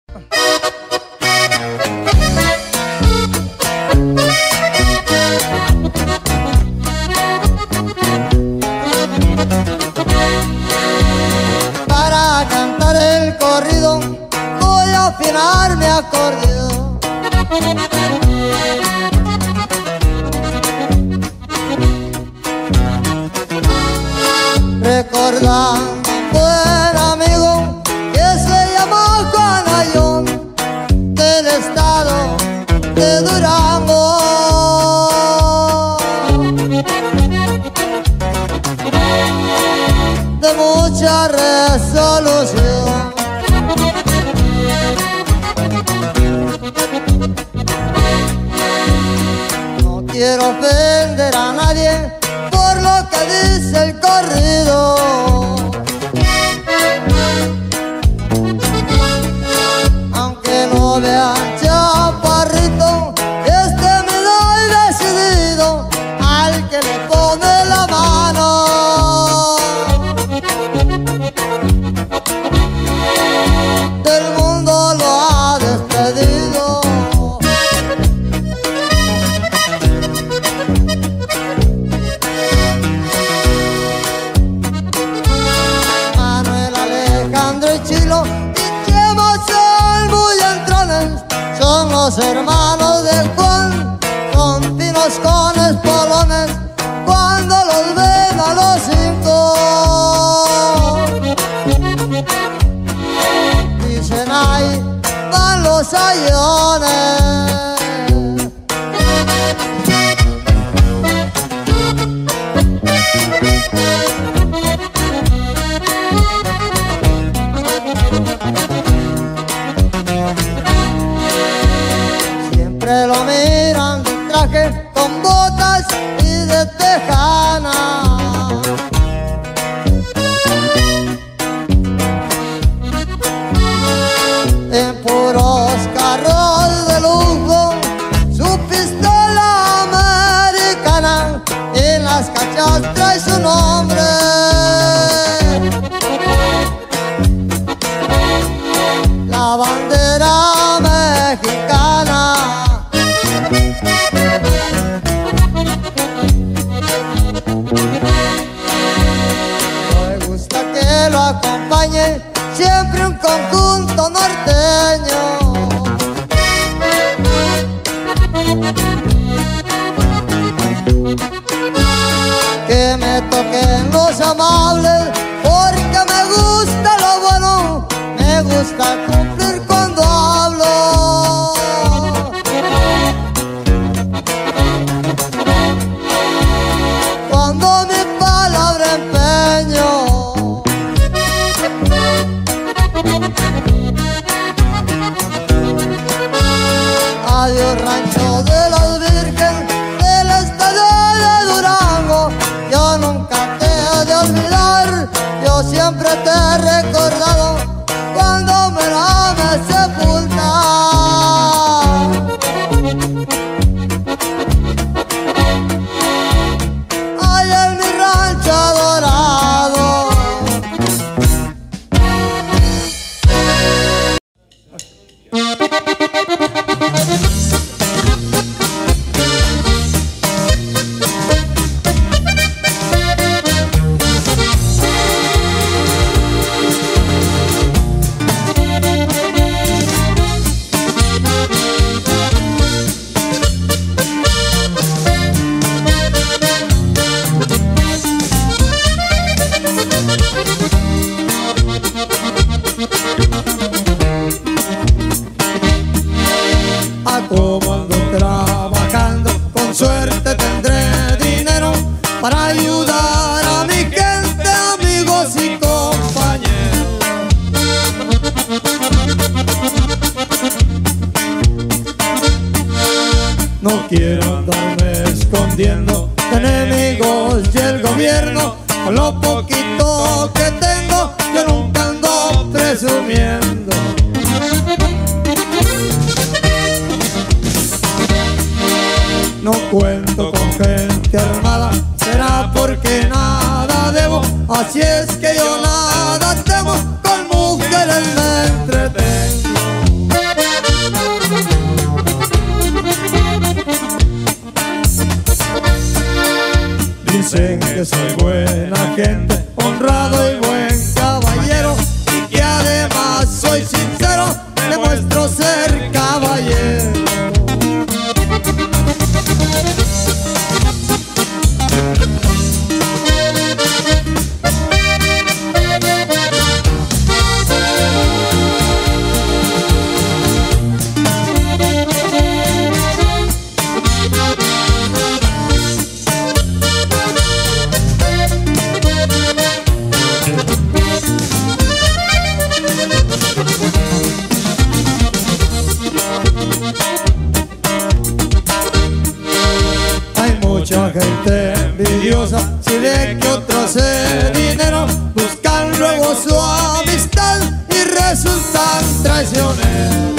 Para cantar el corrido voy a afinar mi acordeón. Recordando un buen amigo que se llamó Juan Ayón, del estado de Durango. De mucha resolución, no quiero ofender a nadie por lo que dice el corrido. Aunque no vea chaparrito, me doy decidido al que le pone la mano. Del mundo lo ha despedido. Manuel, Alejandro y Chilo y Chemo son muy entrones, son los hermanos de Juan, son finos con espolones cuando los ven a los cinco. Dicen ahí van los ayones. Siempre lo miran de traje con botas y de tejana. En puros carros de lujo, su pistola americana, en las cachas trae su nombre. La bandera mexicana. Me gusta que lo acompañe siempre un conjunto norteño. Que me toquen los amables, porque me gusta lo bueno, me gusta cumplir cuando hablo. Cuando mi palabra empeño. Adiós rancho de las Virgen del estado de Durango, yo nunca te he de olvidar, yo siempre te he recordado cuando me la me sepulta. Ay, en mi rancho adorado. Como ando trabajando, con suerte tendré dinero para ayudar a mi gente, amigos y compañeros. No quiero andarme escondiendo de enemigos y el gobierno, con lo poquito que tengo yo nunca ando presumiendo. No cuento con gente armada, será porque nada debo, así es que yo nada temo, con mujeres me entretengo. que soy buena gente, honrado y buen caballero, y que además soy sincero, demuestro ser caballero. Mucha gente envidiosa, si ve que otro hace dinero, buscan luego su amistad y resultan traicioneros.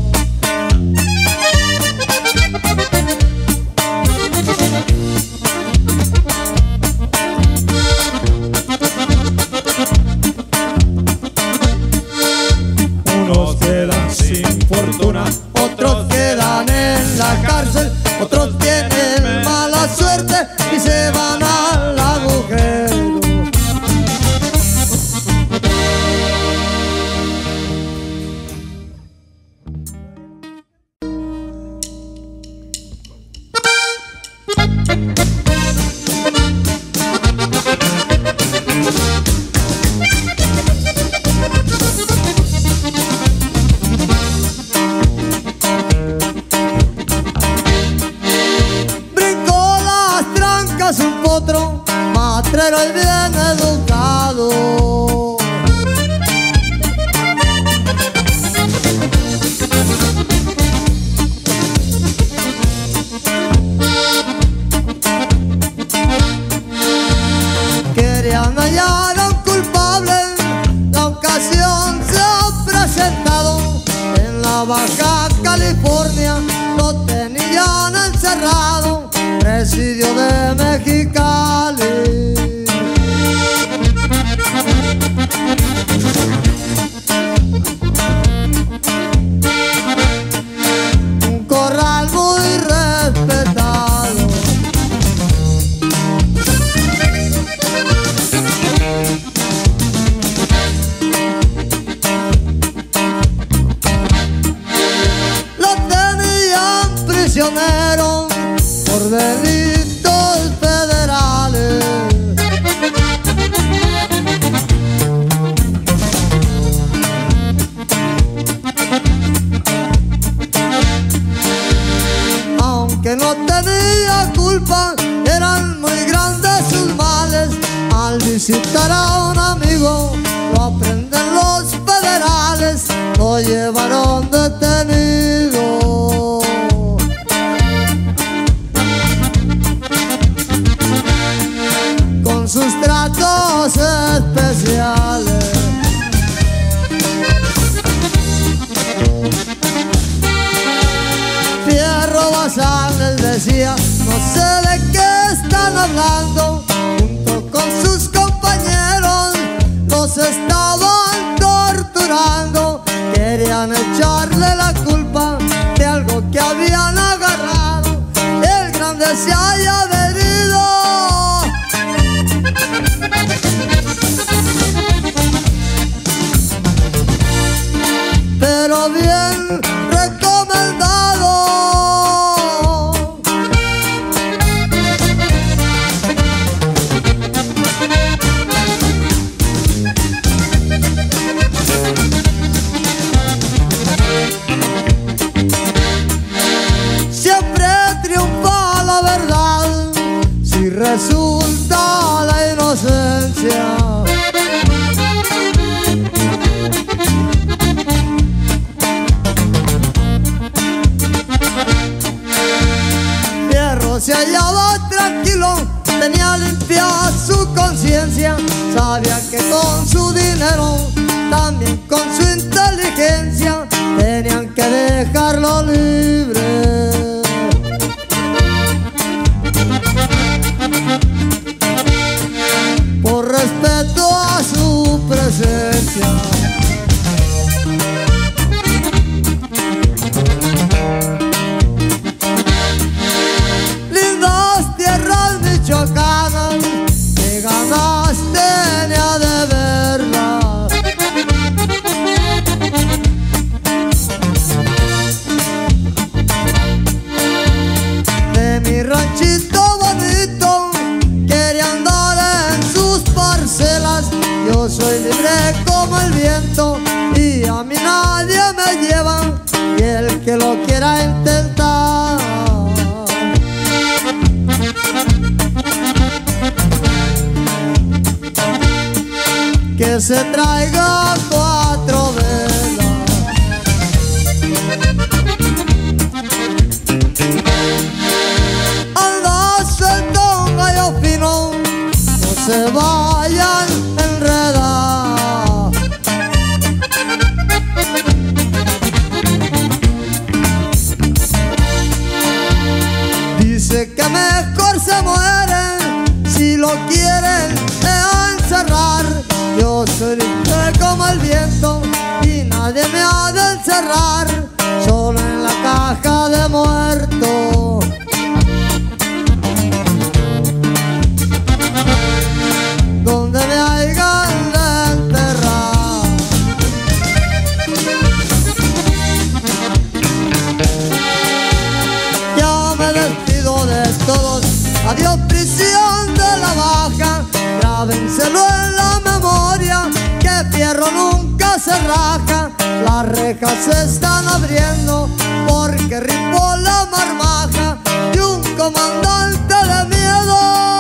Unos quedan sin fortuna, otros quedan en la cárcel, otros tienen mala suerte y se van al agujero. Un potro, matrero y bien educado. Querían hallar a un culpable, la ocasión se ha presentado. En la Baja California lo tenían encerrado, presidio de Mexicali. Un corral muy respetado. Lo tenían prisionero por delitos federales. Aunque no tenía culpa, eran muy grandes sus males. Al visitar a un amigo, lo aprenden los federales, lo llevaron detenido. Con sus tratos especiales. Fierro Basal les decía, no sé de qué están hablando. Junto con sus compañeros los estaban torturando. Querían echarle la culpa de algo que habían agarrado. El grande se haya venido, pero bien recomendado. Siempre triunfa la verdad si resulta la inocencia. Se hallaba tranquilo, tenía limpia su conciencia, sabía que con su dinero, también con su inteligencia, tenían que dejarlo libre. Por respeto a su presencia. que lo quiera intentar. Que se traiga 4 velas. Anda suelto un gallo fino, no se vayan a enredar. Dice que mejor se mueren si lo quieren encerrar. Yo soy libre como el viento y nadie me ha de encerrar, solo en la caja de muertos. Donde me hayan de enterrar. Ya me despido de todos, adiós prisión de la baja. Grábenselo en la memoria, que fierro nunca se raja. Las rejas se están abriendo porque rifó la marmaja de un comandante de miedo.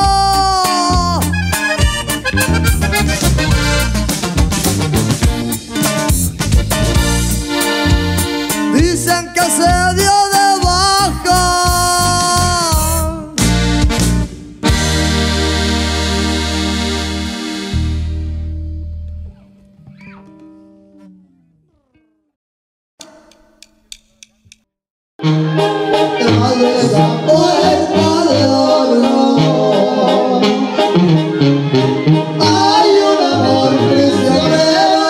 Dicen que se dio de baja. La puerta de oro hay un amor prisionero.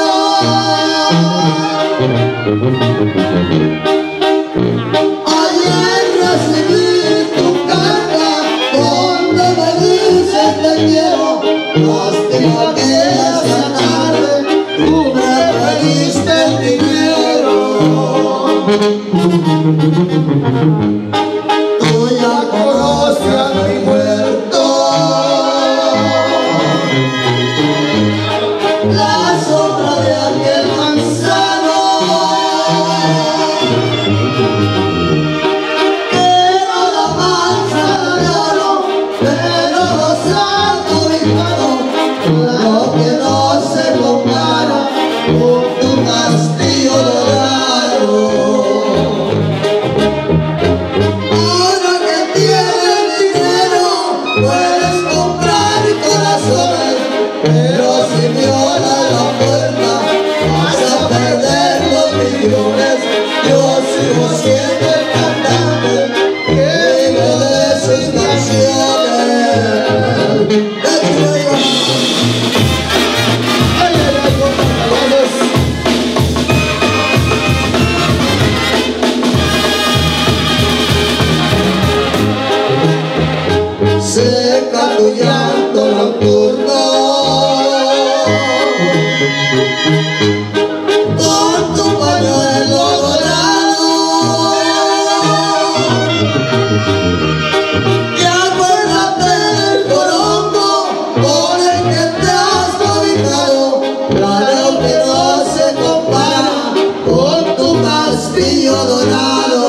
Ayer recibí tu carta donde me dices te quiero. Lástima que esa tarde tú me pediste el dinero. Tú ya conoces a mi muerto, la sombra de aquel manzano. Era la manzana de oro, pero los altos hijanos, lo que no se compara con tu castillo dorado. Ahora que tienes dinero, puedes comprar corazones, pero si violas la puerta, vas a perder los millones. Yo sigo siendo el cantante que vive de sus canciones. Ay, ay, ay, con pantalones. Seca tu llanto nocturno con tu pañuelo dorado, y acuérdate del corongo con el que te has cobijado. Claro que no se compara con tu castillo dorado.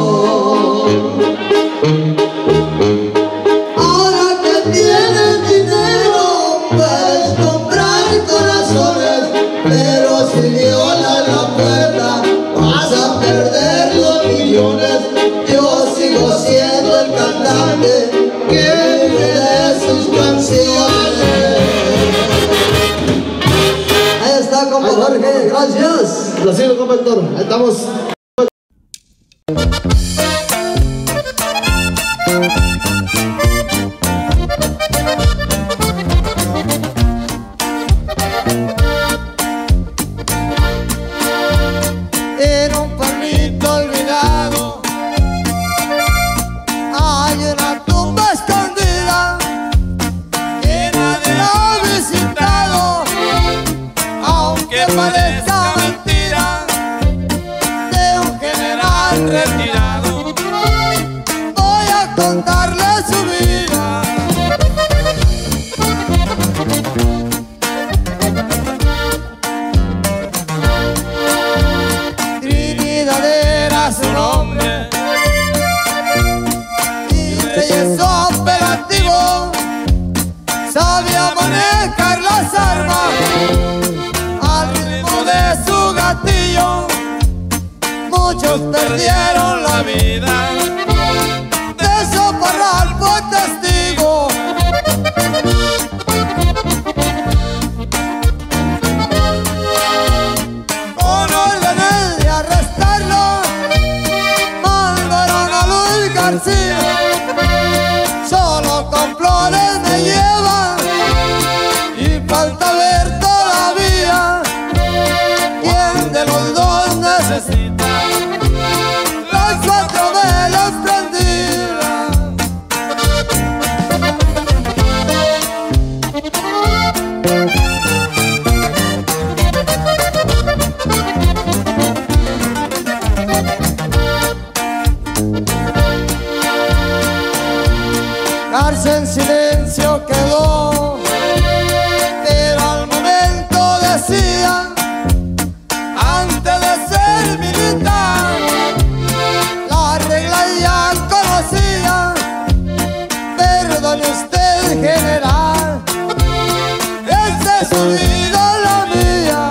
Ahora que tienes dinero, puedes comprar corazones, pero si violas la puerta, vas a perder los millones. Yo sigo siendo el cantante que vive de sus canciones. Ahí está, compa Jorge, gracias. Placer, compa Héctor. Ahí estamos. En un pueblito olvidado hay una tumba escondida que nadie ha visitado, aunque parezca mentira, de un general retirado. Voy a contar era su nombre. Y Reyes operativo, sabía manejar las armas al ritmo de su gatillo. Muchos perdieron la vida, de eso Parral fue testigo. Con órdenes de arrestarlo, mandaron a Luis García. Solo con flores me lleva y falta ver todavía quién de los dos necesita las 4 velas prendidas. Garza en silencio quedó, pero al momento decía, antes de ser militar, la regla ya conocía. Perdone usted, general, esta es su vida, la mía.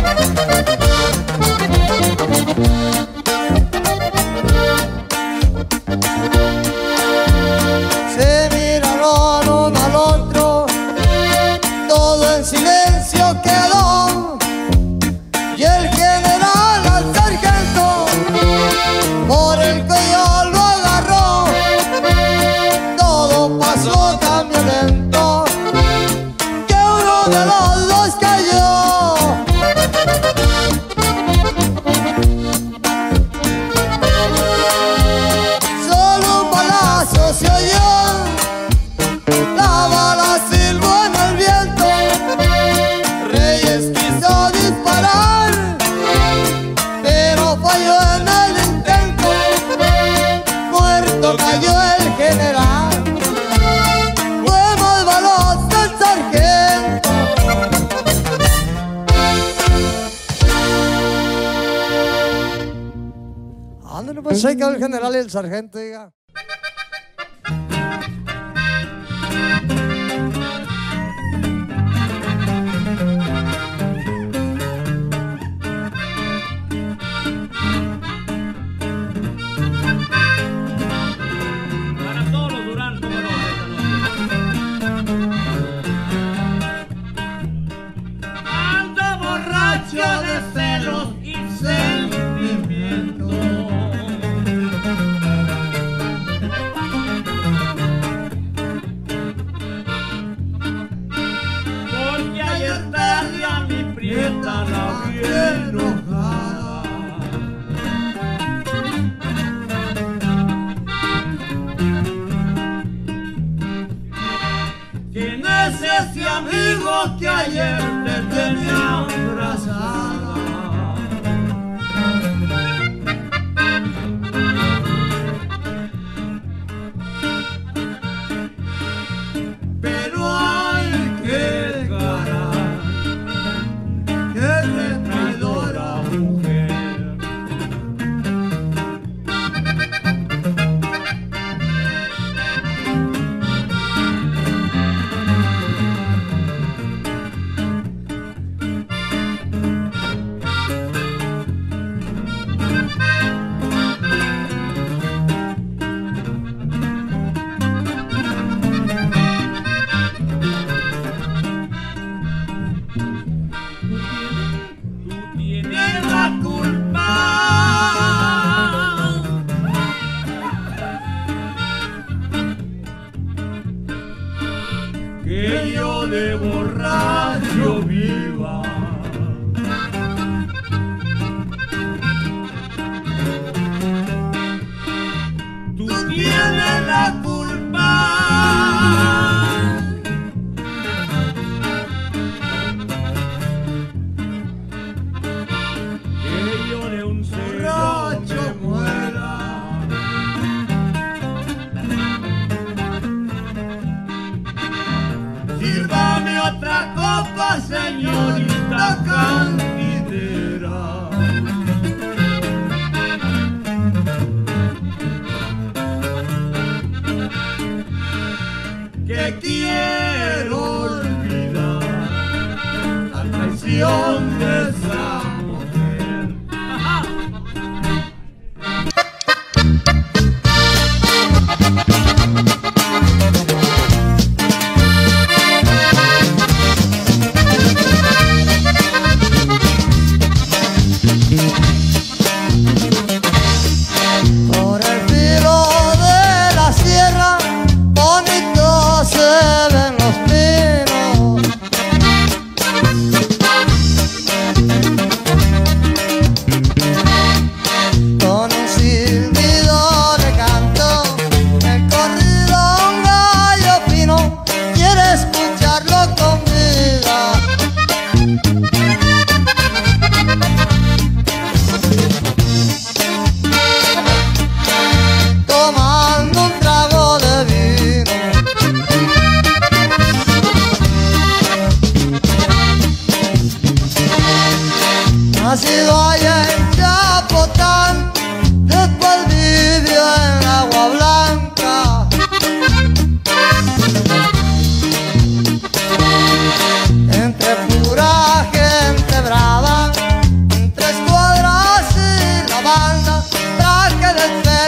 Se miraron uno al otro, todo en silencio quedó. Y el general al sargento por el cuello lo agarró. Todo pasó tan violento que uno de los dos cayó. Solo un balazo se oyó, la bala silbó en el viento. Reyes quiso disparar, pero falló en el intento. Muerto cayó el general, fue más veloz que el sargento. Ándale, pues ahí quedó el general y el sargento, diga. Para todos los Durán, como no, ando borracho de celos y sentimientos. Porque ayer tarde a mi prieta la vi enojada. ¿Quién es ese amigo que ayer te tenía abrazada? Pero ay, qué cara, qué traidora mujer. Tú tienes la culpa que yo de borracho viva. Tú tienes la culpa que yo de un borracho muera. Sírvame otra copa, señorita candidera.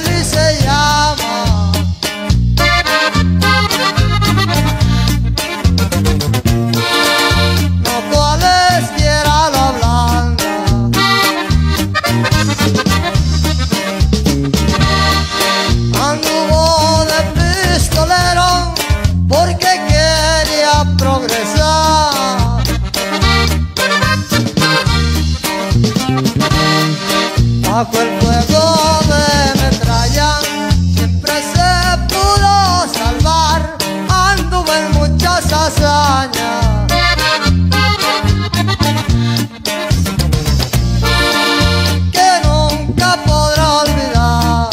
feliz se llama. No cualesquiera la blanda. Anduvo de pistolero porque quería progresar. Bajo el fuego de metralla siempre se pudo salvar. Anduvo en muchas hazañas que nunca podrá olvidar.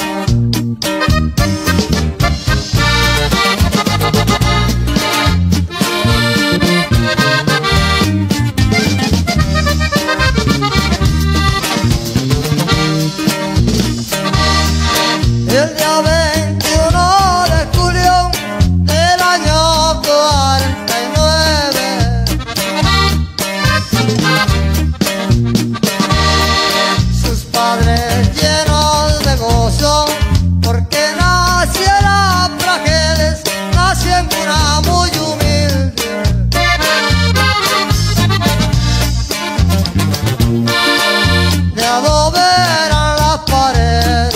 El día 21 de julio del año 49, sus padres llenos de gozo porque naciera Praxedes, nació en cuna muy humilde. De adobe eran las paredes.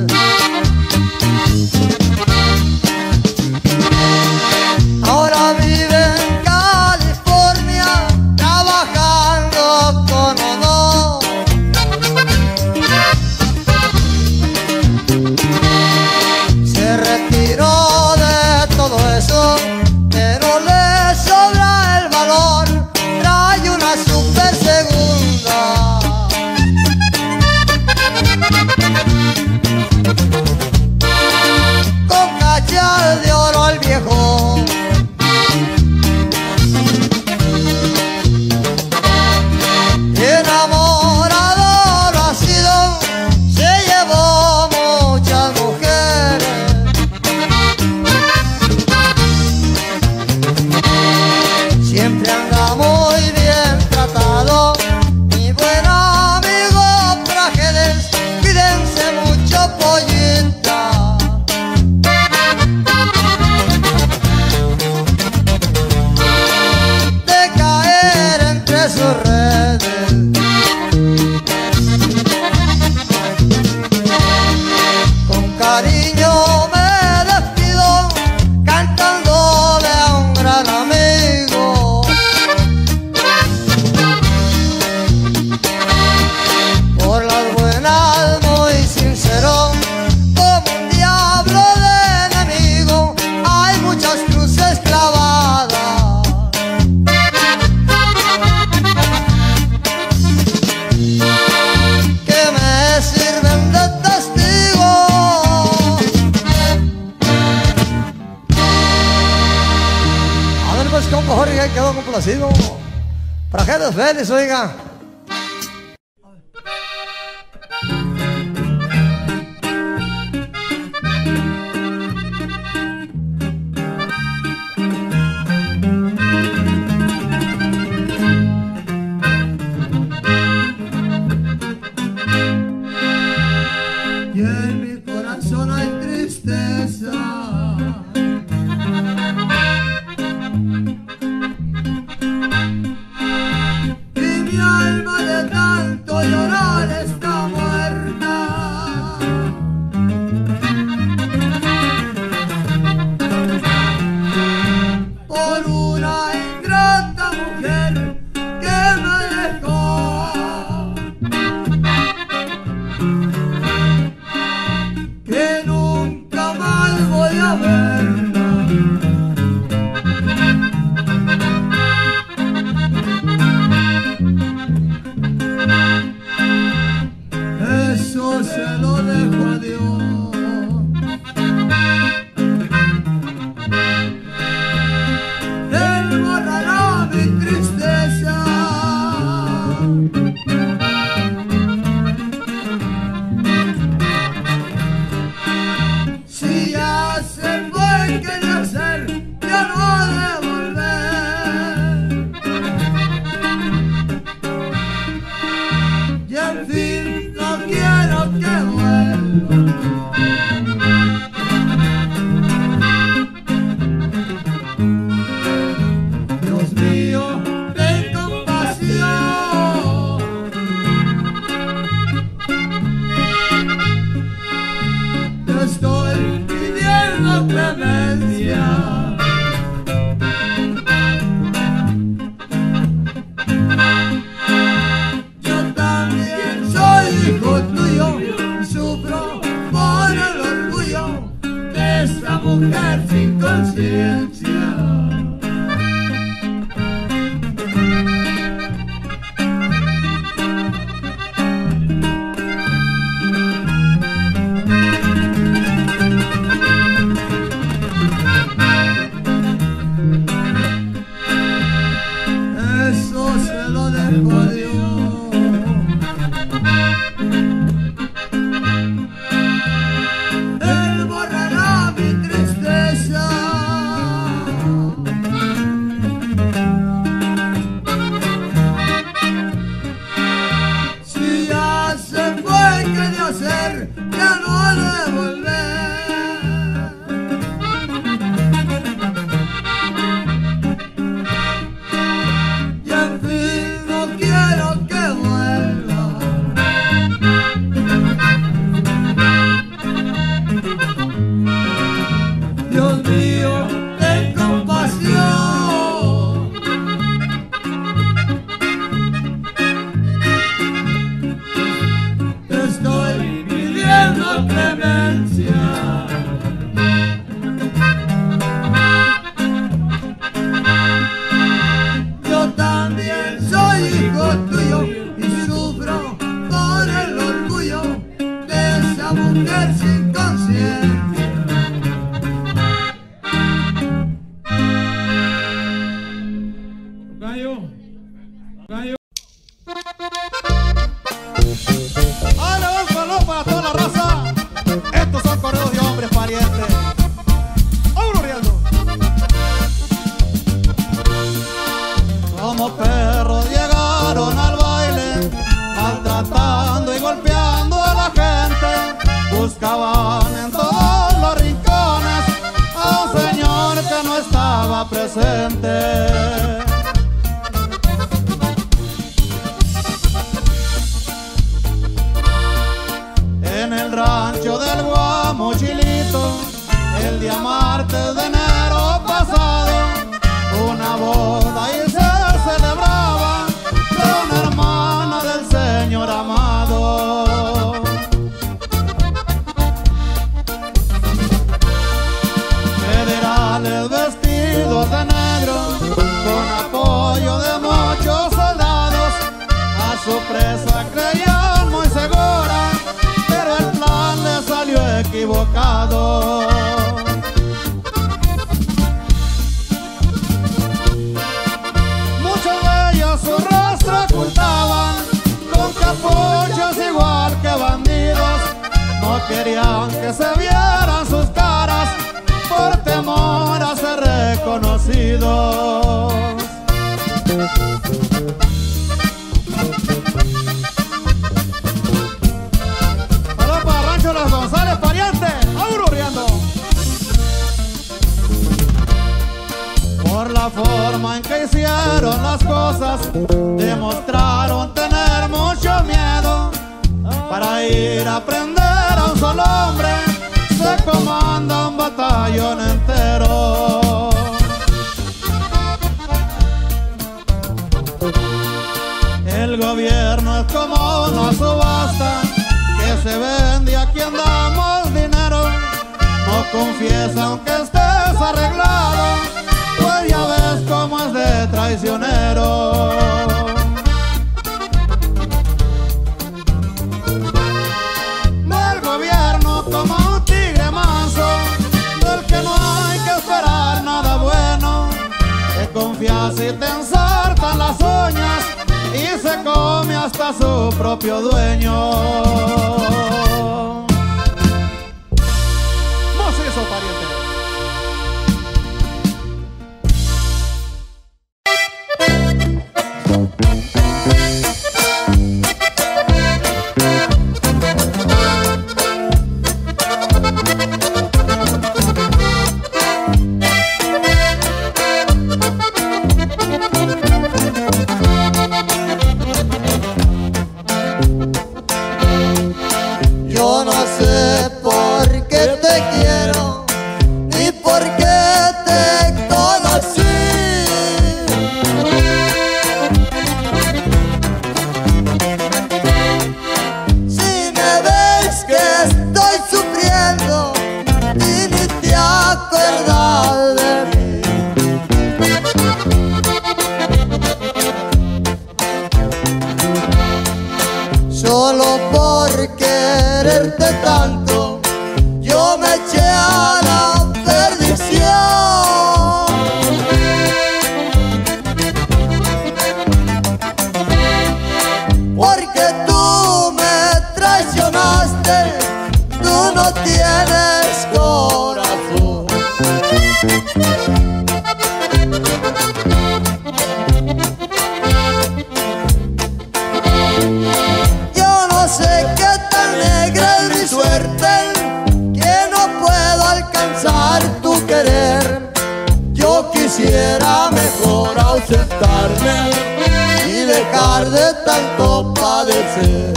Ahora vive en California trabajando con honor. Se retiró de todo eso, pero le sobra el valor. Trae una super segunda. Con cachas de oro al viejo. Enamorado lo ha sido, se llevó muchas mujeres. Siempre anda muy bien tratado, mi buen amigo Praxedes, cuídense mucho, pollita. De caer entre sus redes. Con cariño me despido, cantándole a un gran amigo. Por las buenas muy sincero, como un diablo de enemigo, hay muchas cruces clavadas que me sirven de testigo. A ver pues, compa Jorge, quedó complacido. Praxedes feliz, oiga. Y en mi corazón hay tristeza, y mi alma de tanto llorar está muerta. Por una ingrata mujer que me dejó, que nunca más voy a verla. Eso se lo dejo a Dios. Él borrará mi tristeza. Si ya se fue, quería hacer, ya no ha de volver. Y en fin, no quiero que vuelva. pidiendo clemencia. Yo también soy hijo tuyo y sufro por el orgullo de esta mujer sin conciencia. Querían que se vieran sus caras por temor a ser reconocidos. Saludos para Rancho Los González, pariente, aururiando. Por la forma en que hicieron las cosas, demostraron tener mucho miedo. Para ir a prender a un solo hombre se comanda un batallón entero. El gobierno es como una subasta que se vende y a quien damos dinero. No confiesa aunque estés arreglado, pues ya ves cómo es de traicionero. Como un tigre manso, del que no hay que esperar nada bueno, te confías y te ensartan las uñas y se come hasta su propio dueño. Macizo, pariente. Yo no sé por qué te quiero, llanto, yo me eché a la perdición. Porque tú me traicionaste, tú no tienes corazón. Yo no sé qué tan negra es mi suerte, que no puedo alcanzar tu querer. Yo quisiera mejor ausentarme y dejar de tanto padecer.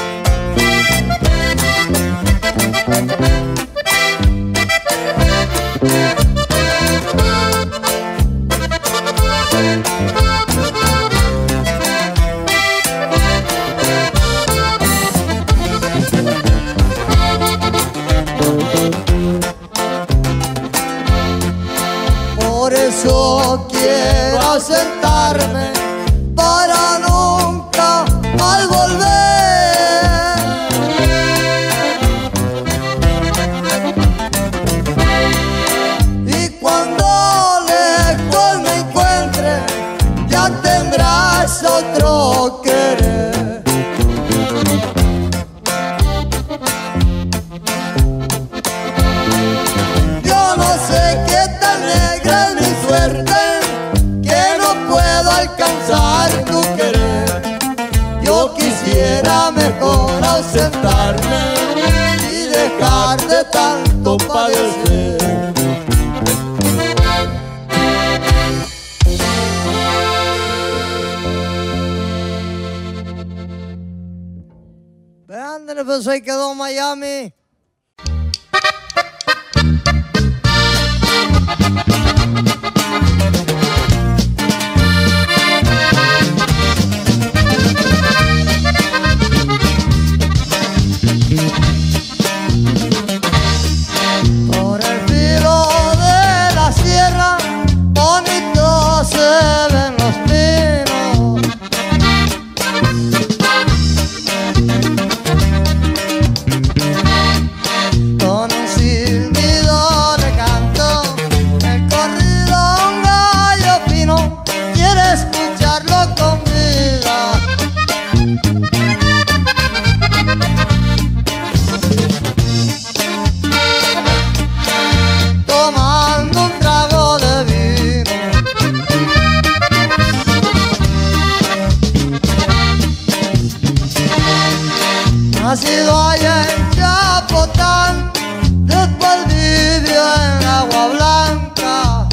Por eso quiero ausentarme para nunca más volver. Y cuando lejos me encuentre, ya tendrás otro querer. Yo no sé qué tan negra es mi suerte, que no puedo alcanzar tu querer. Yo quisiera mejor ausentarme y dejar de tanto padecer. Ándale, pues ahí quedó Miami. Por el filo de la sierra, bonitos se ven los pinos. Con un silbido de canto, el corrido un gallo fino quiere escucharlo con vida. Tomando un trago de vino, nacido allá en Chapotán, después vivió en Agua Blanca.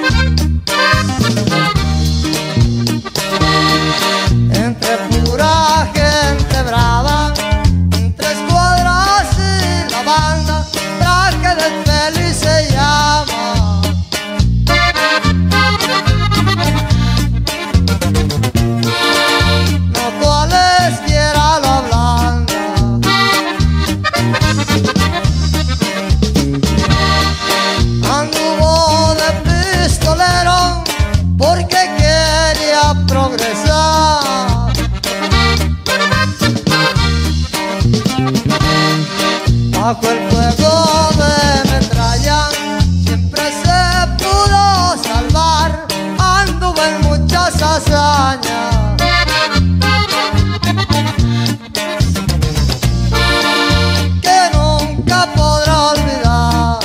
Entre pura gente brava, entre escuadras y la banda, traje del feliz se llama. No cualesquiera lo blanda. Anduvo de pistolero porque quería progresar. Bajo el fuego de metralla siempre se pudo salvar. Anduvo en muchas hazañas que nunca podrá olvidar.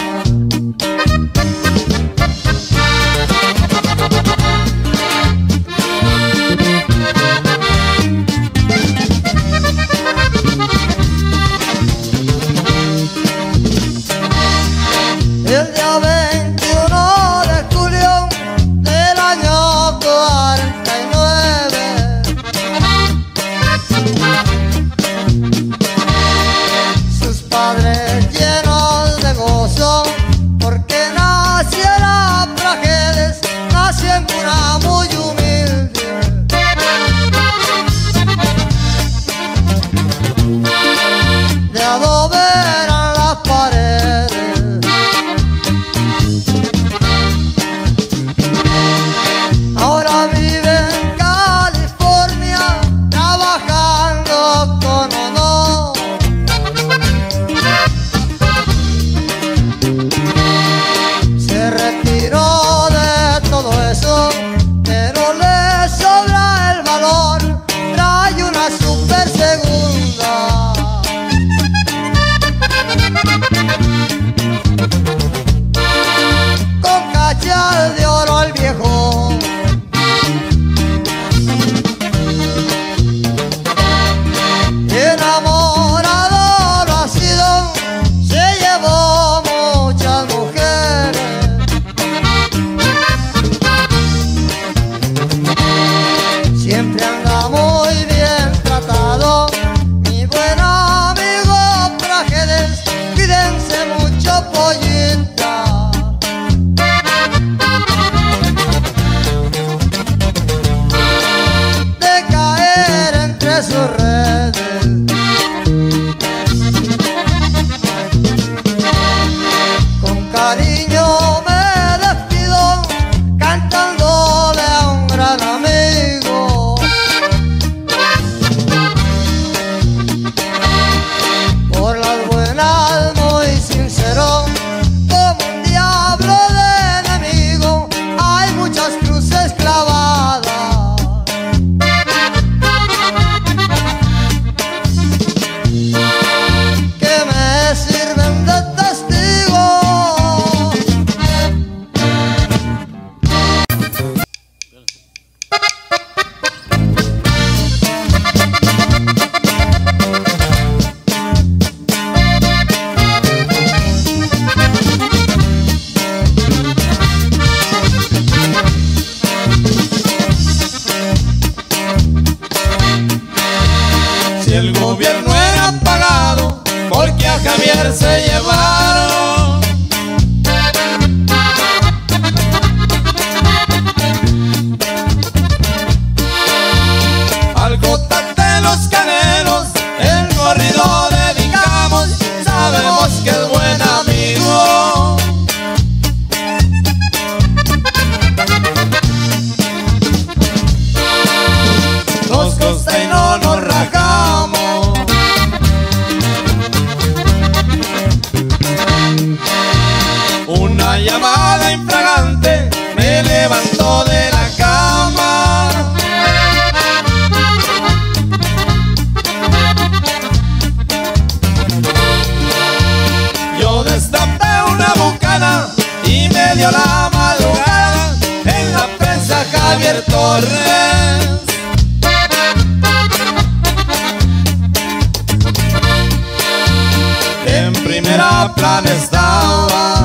pollita, de caer entre sus redes. Con cariño me despido, cantándole a un gran amigo. Por las buenas muy sincero, como un diablo de enemigo, hay muchas cruces clavadas que me sirven de testigo. Si el gobierno era pagado, porque a Javier se llevaron. Al Jota de los Canelos, el corrido dedicamos, sabemos que es buen amigo. Nos consta y no nos rajamos. Una llamada infragante me levantó de la cama. Yo destapé una bucana y me dio la madrugada en la prensa Javier Torres. En primera plana estaba.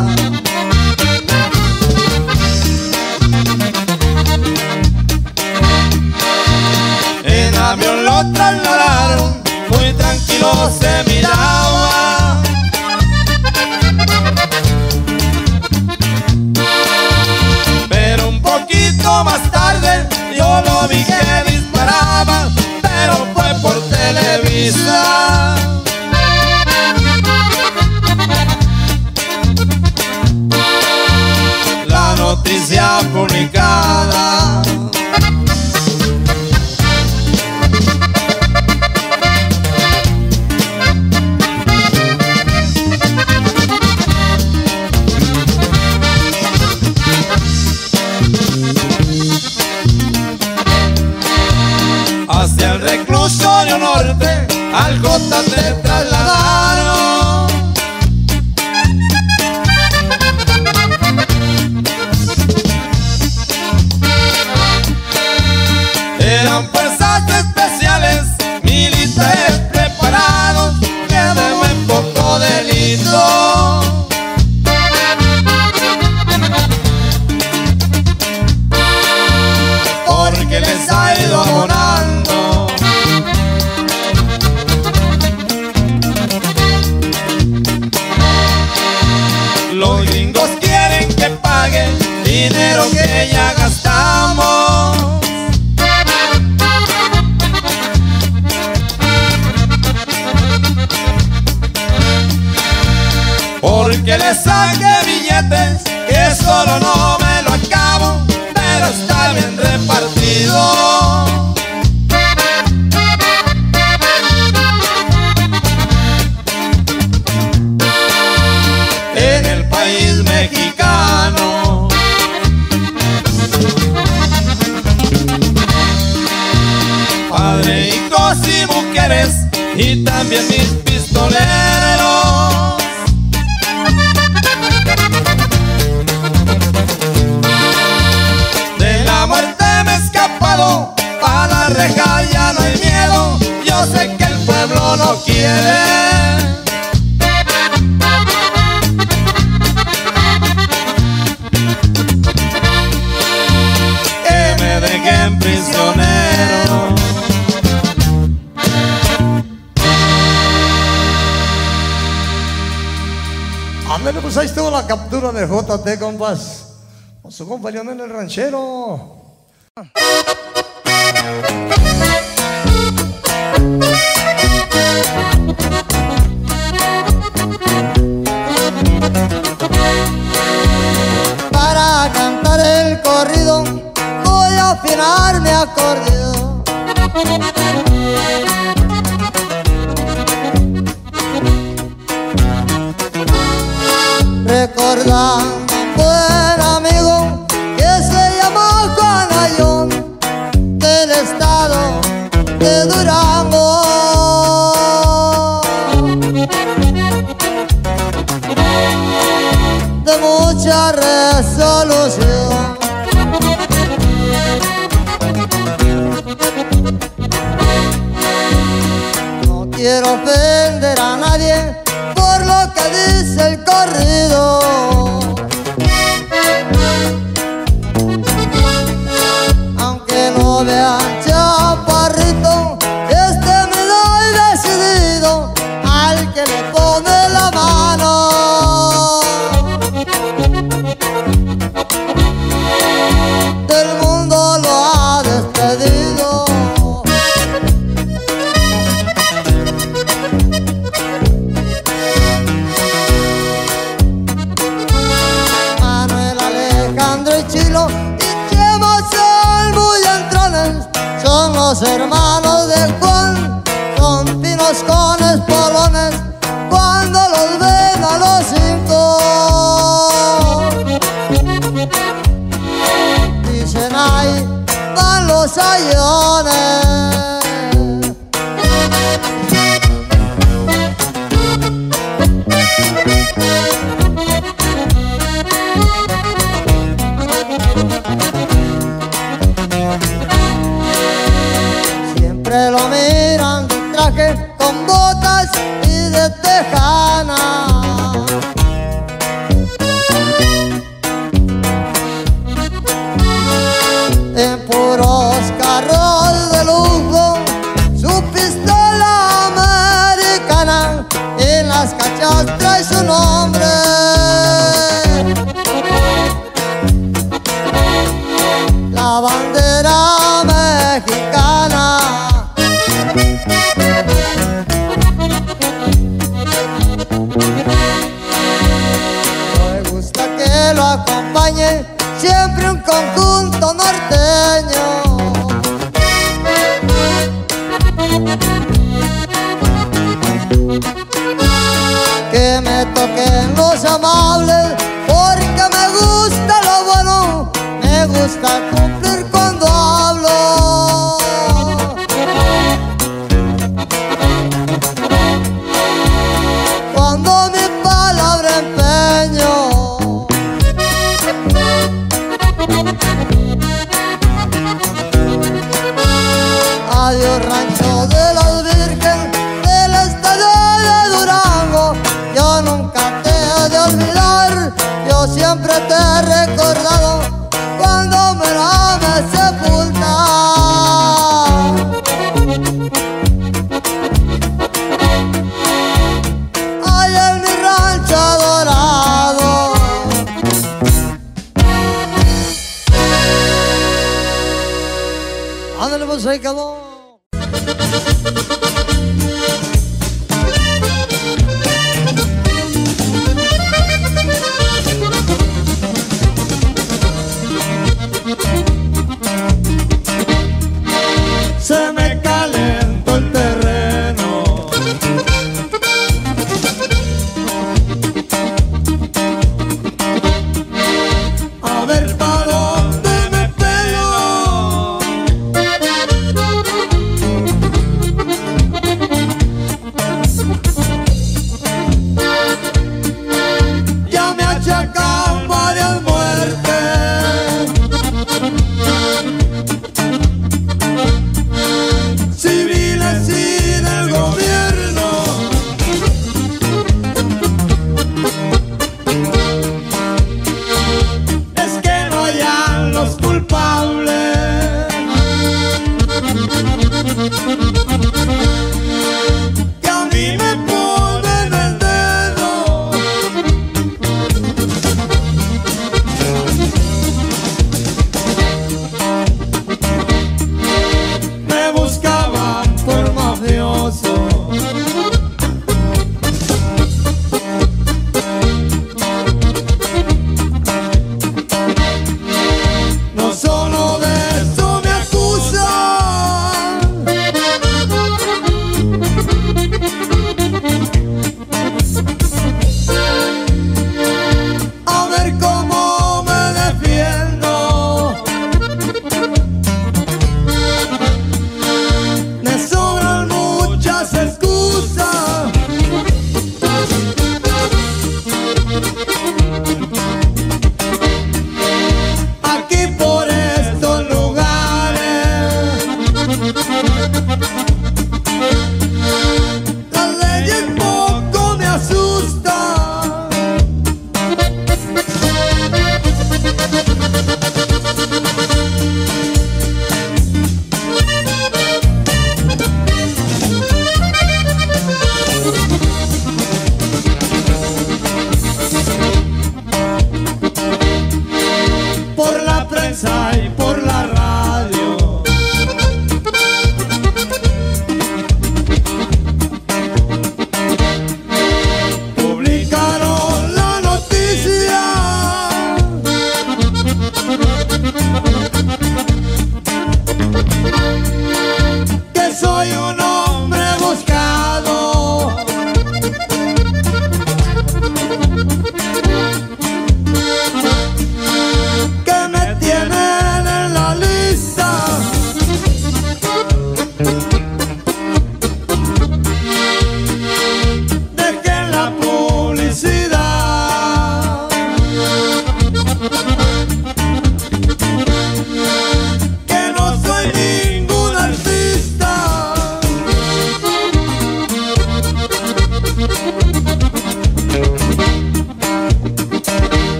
En avión lo trasladaron, muy tranquilo se miraba. Pero un poquito más tarde yo lo vi que disparaba, pero fue por Televisa. La noticia publicada. Hacia el reclusorio norte, al Jota te trasladaron. Eran fuerzas especiales, militares preparados, que de buen poco delito. Porque les ha ido abonando. Los gringos quieren que pague dinero que ya gastamos. Porque le saque billetes, que solo no me lo acabo, pero está bien repartido. En el país mexicano. Padre, hijos y mujeres, y también mis pistoleros. De la muerte me he escapado, a la reja ya no hay miedo, yo sé que el pueblo no quiere. Que me dejen prisionero. Ándale, pues ahí estuvo la captura de JT, compas, con su compa Leonel el Ranchero. Para cantar el corrido voy a afinar mi acordeón. Recordando un buen amigo que se llama Juan Ayón, del estado de Durango. De mucha resolución, no quiero ofender a nadie por lo que dice el corrido. Aunque lo vean chaparrito, me doy decidido al que le pone la mano. Del mundo lo ha despedido. Manuel, Alejandro y Chilo y Chemo son muy entrones, son los hermanos de Juan, son pinos con espolones cuando los ven a los cinco. Dicen ahí van los ayones. Siempre lo miran de traje con botas y de tejana. En puros carros de lujo, su pistola americana, en las cachas trae su nombre. La bandera mexicana. Me gusta que lo acompañe siempre un conjunto norteño. Que me toquen los amables, porque me gusta lo bueno, me gusta cumplir cuando hablo. Cuando mi palabra empeño. Adiós rancho de las Virgen del estado de Durango, yo nunca te he de olvidar, yo siempre te he recordado cuando me la me sepulta. Ay, en mi rancho adorado. Ándale, pues ahí quedó. Se me calentó el terreno, a ver para dónde me pego.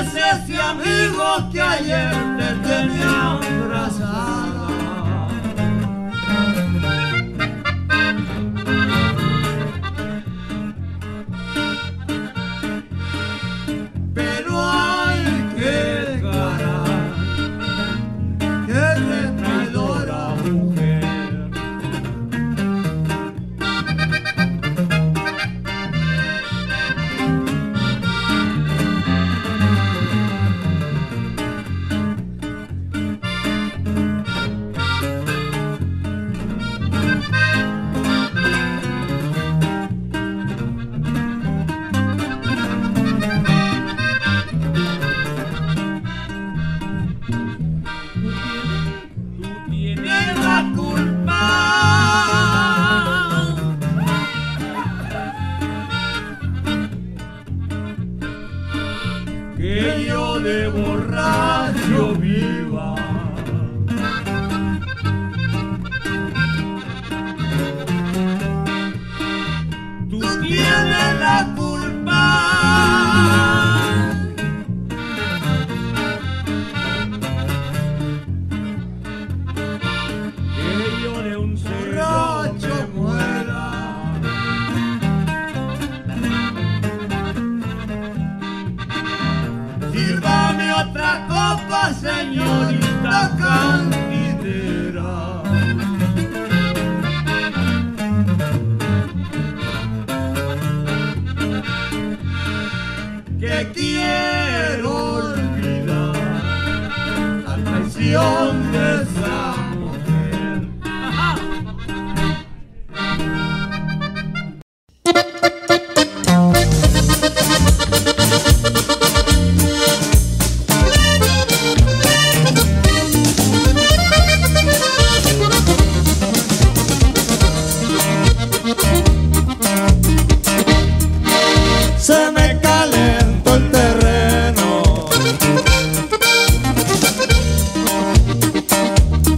es ese amigo que ayer te tenía abrazada? Pero ay, qué cara, qué traidora mujer. Que yo de borracho viva. Tú tienes la culpa. Que yo de un borracho muera. Sírvame otra copa, señorita candidera. Que quiero olvidar la traición de esa mujer. Se me calentó el terreno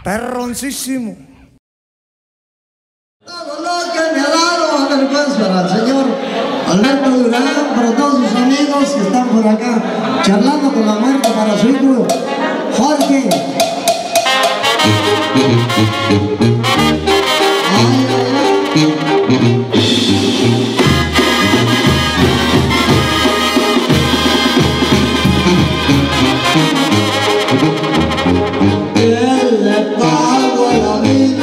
perroncísimo. Todo lo que me ha dado, a ver pues para el señor Alberto Durán, para todos sus amigos que están por acá charlando con la muerte, para su hijo Jorge. Ay, ¿quién le pago a la vida?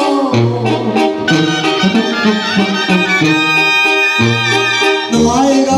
No hay